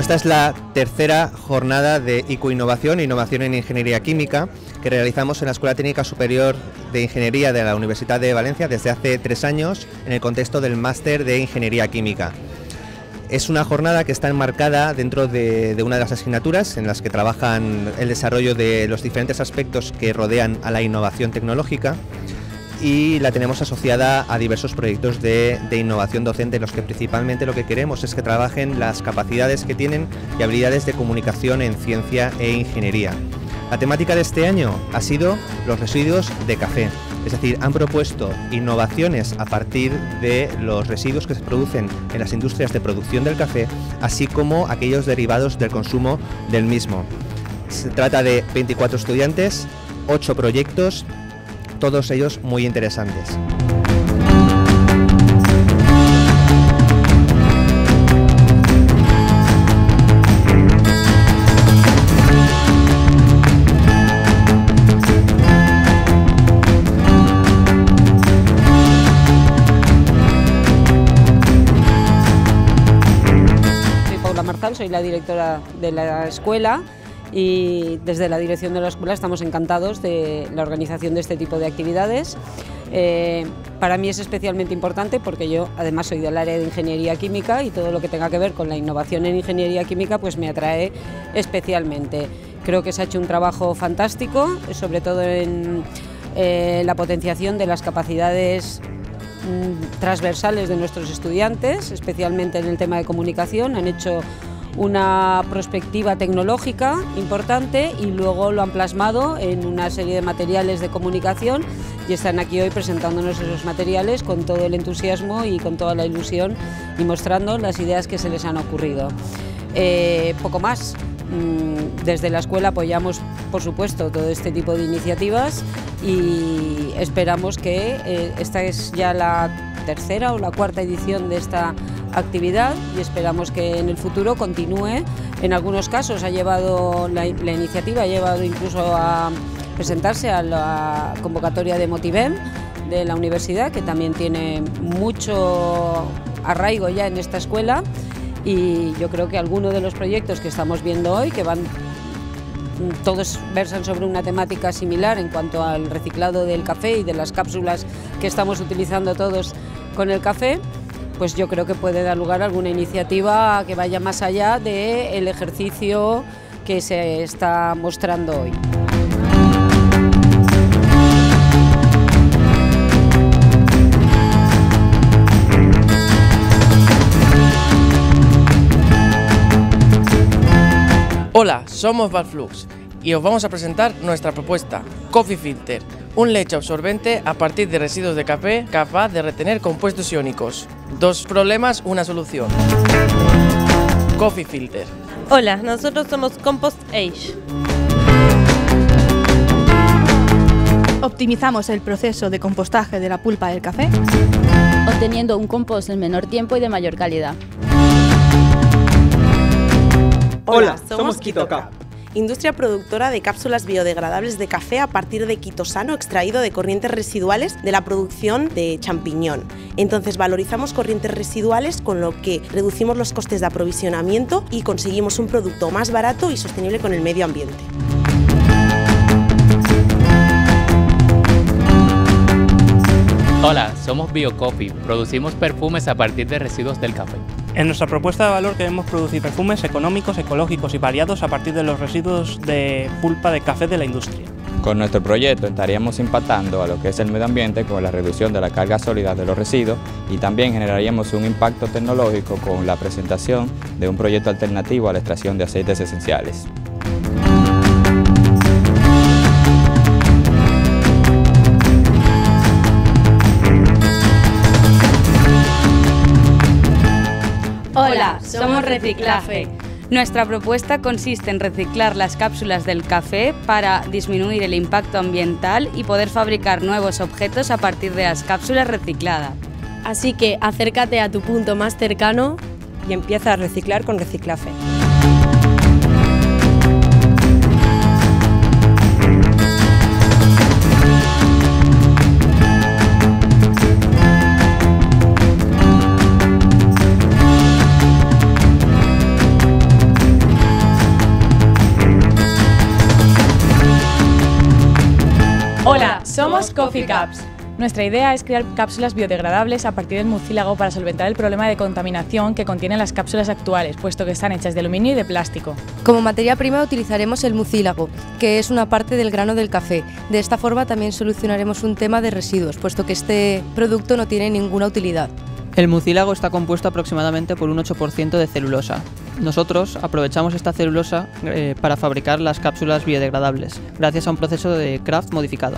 Esta es la tercera jornada de Ecoinnovación e Innovación en Ingeniería Química que realizamos en la Escuela Técnica Superior de Ingeniería de la Universidad de Valencia desde hace 3 años en el contexto del Máster de Ingeniería Química. Es una jornada que está enmarcada dentro de una de las asignaturas en las que trabajan el desarrollo de los diferentes aspectos que rodean a la innovación tecnológica, y la tenemos asociada a diversos proyectos de innovación docente, en los que principalmente lo que queremos es que trabajen las capacidades que tienen y habilidades de comunicación en ciencia e ingeniería. La temática de este año ha sido los residuos de café, es decir, han propuesto innovaciones a partir de los residuos que se producen en las industrias de producción del café, así como aquellos derivados del consumo del mismo. Se trata de 24 estudiantes, 8 proyectos, todos ellos muy interesantes. Soy Paula Marzal, soy la directora de la escuela. Y desde la dirección de la escuela estamos encantados de la organización de este tipo de actividades. Para mí es especialmente importante porque yo además soy del área de ingeniería química y todo lo que tenga que ver con la innovación en ingeniería química pues me atrae especialmente. Creo que se ha hecho un trabajo fantástico, sobre todo en la potenciación de las capacidades transversales de nuestros estudiantes, especialmente en el tema de comunicación. Han hecho una perspectiva tecnológica importante y luego lo han plasmado en una serie de materiales de comunicación y están aquí hoy presentándonos esos materiales con todo el entusiasmo y con toda la ilusión y mostrando las ideas que se les han ocurrido. Poco más. Desde la escuela apoyamos, por supuesto, todo este tipo de iniciativas y esperamos que esta es ya la tercera o la cuarta edición de esta actividad y esperamos que en el futuro continúe. En algunos casos ha llevado la iniciativa ha llevado incluso a presentarse a la convocatoria de Motivem de la universidad, que también tiene mucho arraigo ya en esta escuela, y yo creo que algunos de los proyectos que estamos viendo hoy, que todos versan sobre una temática similar en cuanto al reciclado del café y de las cápsulas que estamos utilizando todos con el café, pues yo creo que puede dar lugar a alguna iniciativa que vaya más allá del ejercicio que se está mostrando hoy. Hola, somos Valflux y os vamos a presentar nuestra propuesta, Coffee Filter, un leche absorbente a partir de residuos de café capaz de retener compuestos iónicos. 2 problemas, una solución. Coffee Filter. Hola, nosotros somos Compost Age. Optimizamos el proceso de compostaje de la pulpa del café, obteniendo un compost en menor tiempo y de mayor calidad. Hola, somos KitoCap, industria productora de cápsulas biodegradables de café a partir de quitosano extraído de corrientes residuales de la producción de champiñón. Entonces valorizamos corrientes residuales, con lo que reducimos los costes de aprovisionamiento y conseguimos un producto más barato y sostenible con el medio ambiente. Hola, somos BioCoffee, producimos perfumes a partir de residuos del café. En nuestra propuesta de valor queremos producir perfumes económicos, ecológicos y variados a partir de los residuos de pulpa de café de la industria. Con nuestro proyecto estaríamos impactando a lo que es el medio ambiente con la reducción de la carga sólida de los residuos, y también generaríamos un impacto tecnológico con la presentación de un proyecto alternativo a la extracción de aceites esenciales. Hola, somos Reciclafe. Nuestra propuesta consiste en reciclar las cápsulas del café para disminuir el impacto ambiental y poder fabricar nuevos objetos a partir de las cápsulas recicladas. Así que acércate a tu punto más cercano y empieza a reciclar con Reciclafe. Hola, somos Coffee Cups. Nuestra idea es crear cápsulas biodegradables a partir del mucílago para solventar el problema de contaminación que contienen las cápsulas actuales, puesto que están hechas de aluminio y de plástico. Como materia prima utilizaremos el mucílago, que es una parte del grano del café. De esta forma también solucionaremos un tema de residuos, puesto que este producto no tiene ninguna utilidad. El mucílago está compuesto aproximadamente por un 8% de celulosa. Nosotros aprovechamos esta celulosa para fabricar las cápsulas biodegradables, gracias a un proceso de craft modificado.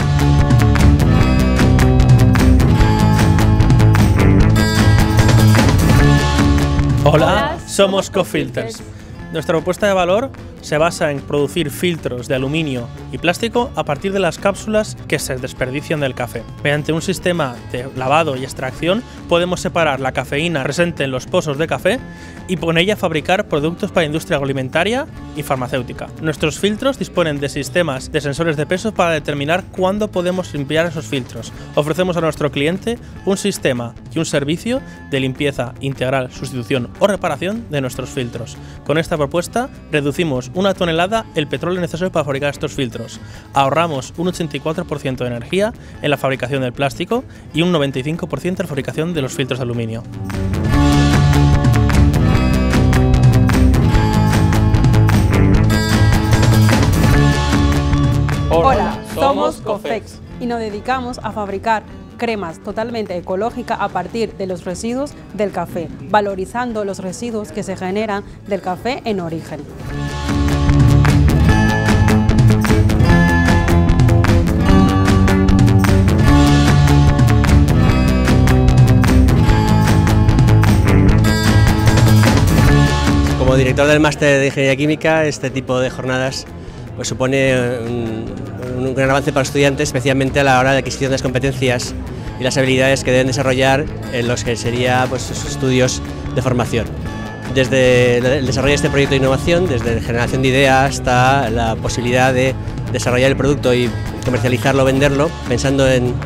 Hola, somos CoFilters. Nuestra propuesta de valor se basa en producir filtros de aluminio y plástico a partir de las cápsulas que se desperdician del café. Mediante un sistema de lavado y extracción podemos separar la cafeína presente en los pozos de café y con ella fabricar productos para industria agroalimentaria y farmacéutica. Nuestros filtros disponen de sistemas de sensores de peso para determinar cuándo podemos limpiar esos filtros. Ofrecemos a nuestro cliente un sistema y un servicio de limpieza integral, sustitución o reparación de nuestros filtros. Con esta propuesta reducimos 1 tonelada el petróleo necesario para fabricar estos filtros. Ahorramos un 84% de energía en la fabricación del plástico y un 95% en la fabricación de los filtros de aluminio. Hola, somos Cofex y nos dedicamos a fabricar cremas totalmente ecológicas a partir de los residuos del café, valorizando los residuos que se generan del café en origen. Como director del máster de Ingeniería Química, este tipo de jornadas pues supone un gran avance para los estudiantes, especialmente a la hora de adquisición de las competencias y las habilidades que deben desarrollar en los que serían pues, sus estudios de formación. Desde el desarrollo de este proyecto de innovación, desde la generación de ideas hasta la posibilidad de desarrollar el producto y comercializarlo, venderlo, pensando en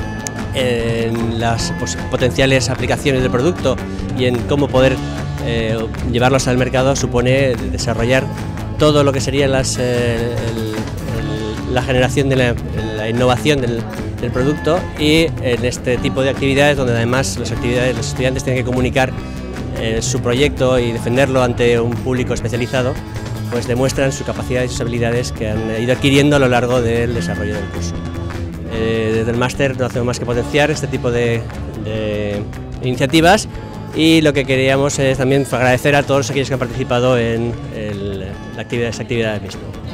las potenciales aplicaciones del producto y en cómo poder llevarlos al mercado, supone desarrollar todo lo que sería la generación de la innovación del producto, y en este tipo de actividades donde además los estudiantes tienen que comunicar su proyecto y defenderlo ante un público especializado, pues demuestran su capacidad y sus habilidades que han ido adquiriendo a lo largo del desarrollo del curso. Desde el máster no hacemos más que potenciar este tipo de iniciativas, y lo que queríamos es también agradecer a todos aquellos que han participado en esta actividad misma.